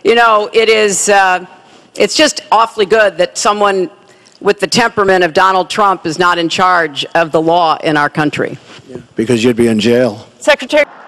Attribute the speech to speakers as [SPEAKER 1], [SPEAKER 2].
[SPEAKER 1] you know, it's just awfully good that someone with the temperament of Donald Trump is not in charge of the law in our country.
[SPEAKER 2] Yeah, because you'd be in jail.
[SPEAKER 1] Secretary.